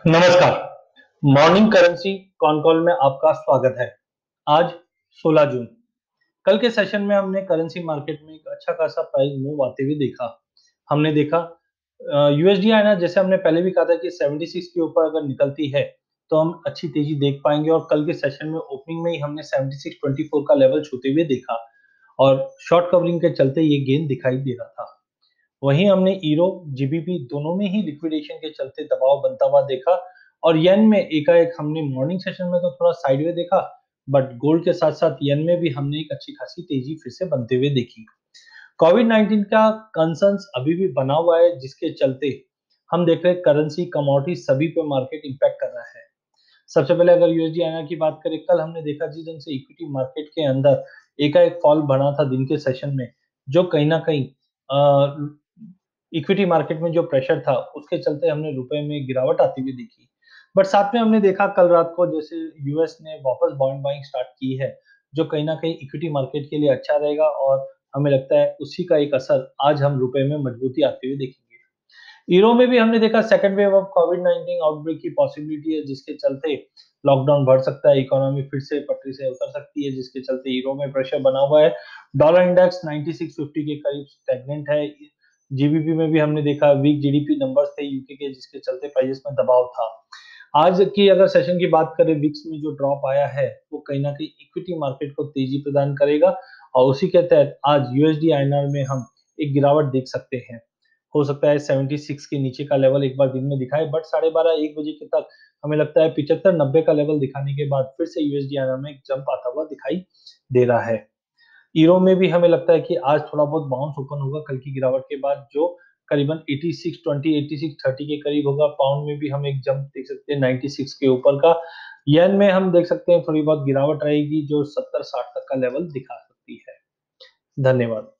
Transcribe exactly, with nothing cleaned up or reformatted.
नमस्कार। Morning currency con call में आपका स्वागत है। आज सोलह जून। कल के सेशन में हमने करेंसी मार्केट में एक अच्छा खासा प्राइस मूव आते हुए देखा। हमने देखा अ, यूएसडी आईएनआर जैसे हमने पहले भी कहा था कि छिहत्तर के ऊपर अगर निकलती है तो हम अच्छी तेजी देख पाएंगे और कल के सेशन में ओपनिंग में ही हमने छिहत्तर चौबीस का लेवल छूते हुए देखा और शॉर्ट कवरिंग के चलते ये गेन दिखाई दे रहा था। वहीं हमने ईरो, जीबीपी दोनों में ही लिक्विडेशन के चलते दबाव बनता हुआ देखा और येन में एकाएक हमने मॉर्निंग सेशन में तो थोड़ा साइडवे देखा, बट गोल्ड के साथ-साथ येन में भी हमने एक अच्छी खासी तेजी फिर से बनते हुए देखी। कोविड नाइनटीन का कंसर्न्स अभी भी बना हुआ है जिसके चलते हम देख रहे हैं करेंसी, कमोडिटी सभी पे मार्केट इंपैक्ट कर रहा है। सबसे पहले अगर यूएसडी आईएनआर की बात करें, कल हमने देखा जिस दिन से इक्विटी मार्केट के अंदर एकाएक फॉल बना था दिन के सेशन में, जो कहीं न कहीं अ, इक्विटी मार्केट में जो प्रेशर था, उसके चलते हमने रुपए में गिरावट आती हुई देखी। बट साथ में हमने देखा कल रात को जैसे यूएस ने वापस बॉन्ड बाइंग स्टार्ट की है, जो कहीं न कहीं इक्विटी मार्केट के लिए अच्छा रहेगा और हमें लगता है उसी का एक असर आज हम रुपए में मजबूती आते हुए देखेंगे। यूरो में भी हमने देखा second wave of COVID nineteen outbreak की पॉसिबिलिटी है जिसके चलते लॉकडाउन बढ़ सकता है, इकोनॉमी फिर से पटरी से उतर सकती है जिसके चलते यूरो में प्रेशर बना हुआ है। डॉलर इंडेक्स छियानवे सौ पचास के करीब स्टैग्नेंट है। जीबीपी में भी हमने देखा वीक जीडीपी नंबर्स थे यूके के जिसके चलते प्राइसेस में दबाव था। आज की अगर सेशन की बात करें, विक्स में जो ड्रॉप आया है वो कहीं न कहीं इक्विटी मार्केट को तेजी प्रदान करेगा और उसी के तहत आज यूएसडी आईएनआर में हम एक गिरावट देख सकते हैं। हो सकता है छिहत्तर के नीचे का लेवल एक बार दिन में दिखाए, बट साढ़े बारह एक बजे के तक हमें लगता है पचहत्तर नब्बे का लेवल दिखाने के बाद फिर से यूएसडी आईएनआर में एक जंप आता हुआ दिखाई दे रहा है। यूरो में भी हमें लगता है कि आज थोड़ा बहुत बाउंस ओपन होगा कल की गिरावट के बाद, जो करीबन छियासी बीस, छियासी तीस के करीब होगा। पाउंड में भी हम एक जंप देख सकते हैं छियानवे के ऊपर का। येन में हम देख सकते हैं थोड़ी बहुत गिरावट रहेगी जो सत्तर साठ तक का लेवल दिखा सकती है। धन्यवाद।